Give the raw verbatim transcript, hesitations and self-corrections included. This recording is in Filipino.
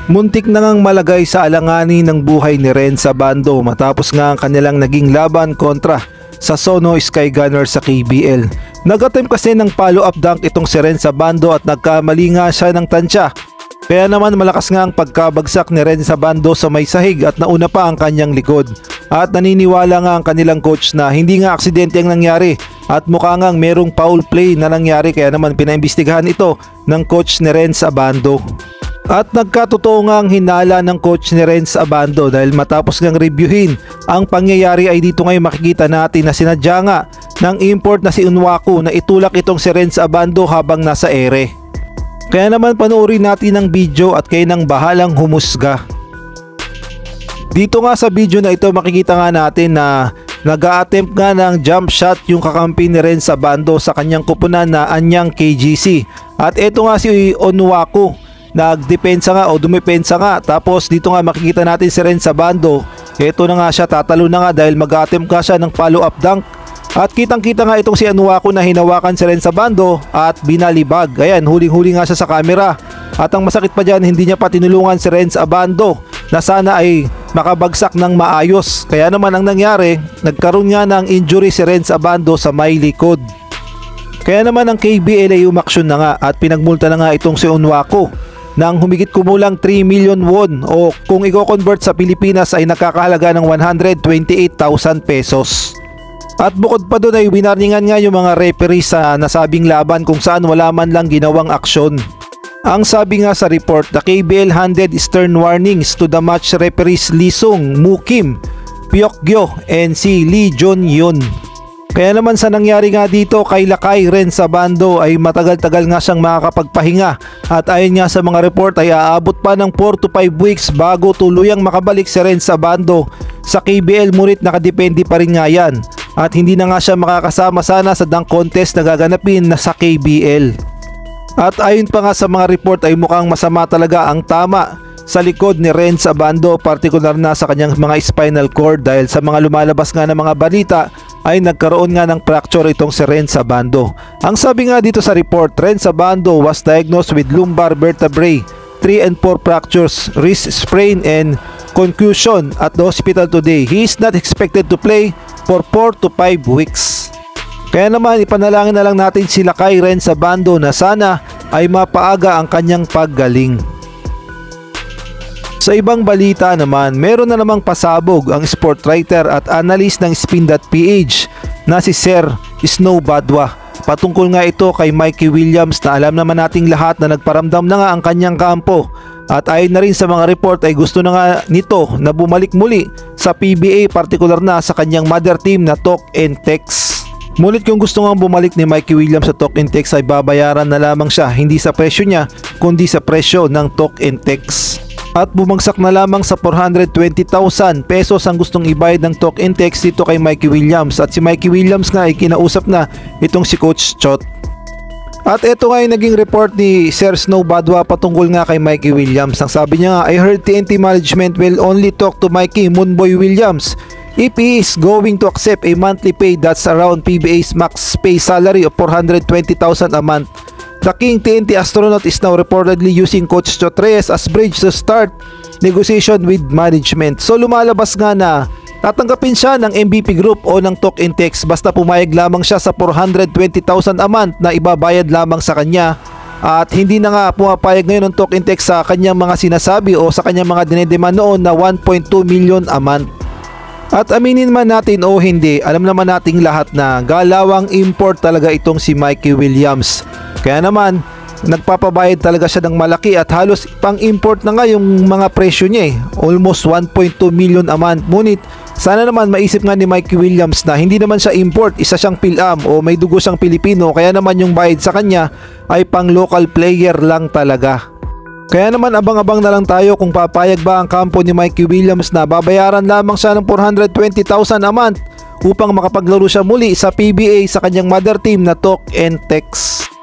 Muntik na ngang malagay sa alanganin ng buhay ni Renz Abando matapos nga ang kanilang naging laban kontra sa Sono Sky Gunner sa K B L. Nag-attempt kasi ng follow-up dunk itong si Renz Abando at nagkamali nga siya ng tansya. Kaya naman malakas nga ang pagkabagsak ni Renz Abando sa may sahig at nauna pa ang kanyang likod. At naniniwala nga ang kanilang coach na hindi nga aksidente ang nangyari at mukha nga merong foul play na nangyari, kaya naman pinaimbestigahan ito ng coach ni Renz Abando. At nagkatotoo nga ang hinala ng coach ni Renz Abando dahil matapos ngang reviewin ang pangyayari ay dito ngayon makikita natin na sinadya nga ng import na si Unwaku na itulak itong si Renz Abando habang nasa ere. Kaya naman panoorin natin ang video at kayo nang bahalang humusga. Dito nga sa video na ito makikita nga natin na nag-a-attempt nga ng jump shot yung kakampi ni Renz Abando sa kanyang kupunan na Anyang K G C. At ito nga si Unwaku, nagdepensa nga o dumepensa nga, tapos dito nga makikita natin si Renz Abando. Ito na nga siya, tatalo na nga dahil mag-attempt nga siya ng follow-up dunk. At kitang kita nga itong si Unwaku na hinawakan si Renz Abando at binalibag. Ayan, huling-huli nga siya sa camera. At ang masakit pa dyan, hindi niya pa tinulungan si Renz Abando na sana ay makabagsak ng maayos. Kaya naman ang nangyari, nagkaroon nga ng injury si Renz Abando sa may likod. Kaya naman ang K B L ay umaksyon na nga at pinagmulta na nga itong si Unwaku ng humigit kumulang three million won o kung i-convert sa Pilipinas ay nakakahalaga ng one hundred twenty-eight thousand pesos. At bukod pa doon ay winarningan nga yung mga referee sa nasabing laban kung saan wala man lang ginawang aksyon. Ang sabi nga sa report, the K B L handed stern warnings to the match referees Lee Sung, Mu Kim, Pyok Gyo and si Lee Jun Yun. Kaya naman sa nangyari nga dito kay Lakay Renz Abando ay matagal-tagal nga siyang makakapagpahinga at ayon nga sa mga report ay aabot pa ng four to five weeks bago tuluyang makabalik si Renz Abando sa K B L, ngunit nakadepende pa rin nga yan at hindi na nga siya makakasama sana sa dunk contest na gaganapin na sa K B L. At ayon pa nga sa mga report ay mukhang masama talaga ang tama sa likod ni Renz Abando, partikular na sa kanyang mga spinal cord dahil sa mga lumalabas nga ng mga balita ay nagkaroon nga ng fracture itong si Renz Abando. Ang sabi nga dito sa report, Renz Abando was diagnosed with lumbar vertebrae three and four fractures, wrist sprain and concussion at the hospital today. He is not expected to play for four to five weeks. Kaya naman ipanalangin na lang natin sila kay Renz Abando na sana ay mapaaga ang kanyang paggaling. Sa ibang balita naman, meron na namang pasabog ang sport writer at analyst ng spin dot p h na si Sir Snow Badwa. Patungkol nga ito kay Mikey Williams na alam naman nating lahat na nagparamdam na nga ang kanyang kampo. At ayon na rin sa mga report ay gusto na nga nito na bumalik muli sa P B A, partikular na sa kanyang mother team na Talk and Text. Ngunit kung gusto nga bumalik ni Mikey Williams sa Talk and Text ay babayaran na lamang siya, hindi sa presyo niya kundi sa presyo ng Talk and Text. At bumagsak na lamang sa four hundred twenty thousand pesos ang gustong ibayad ng Talk and Text dito kay Mikey Williams. At si Mikey Williams nga ay kinausap na itong si Coach Chot. At ito nga yung naging report ni Sir Snow Badwa patungkol nga kay Mikey Williams. Ang sabi niya nga, I heard T N T management will only talk to Mikey Moonboy Williams if he is going to accept a monthly pay that's around P B A's max pay salary of four hundred twenty thousand a month. The King T N T astronaut is now reportedly using Coach Chot Reyes as bridge to start negotiation with management. So lumalabas nga na tatanggapin siya ng M V P Group o ng Talk and Text basta pumayag lamang siya sa four hundred twenty thousand a month na ibabayad lamang sa kanya. At hindi na nga pumapayag ngayon ng Talk and Text sa kanyang mga sinasabi o sa kanyang mga dinedemand noon na one point two million a month. At aminin man natin o hindi, alam naman nating lahat na galawang import talaga itong si Mikey Williams. Kaya naman nagpapabayad talaga siya ng malaki at halos pang import na nga yung mga presyo niya eh. Almost one point two million a month. Ngunit sana naman maisip nga ni Mikey Williams na hindi naman siya import, isa siyang Pilam o may dugo siyang Pilipino, kaya naman yung bayad sa kanya ay pang local player lang talaga. Kaya naman abang-abang na lang tayo kung papayag ba ang kampo ni Mikey Williams na babayaran lamang siya ng four hundred twenty thousand a month upang makapaglaro siya muli sa P B A sa kanyang mother team na Talk and Text.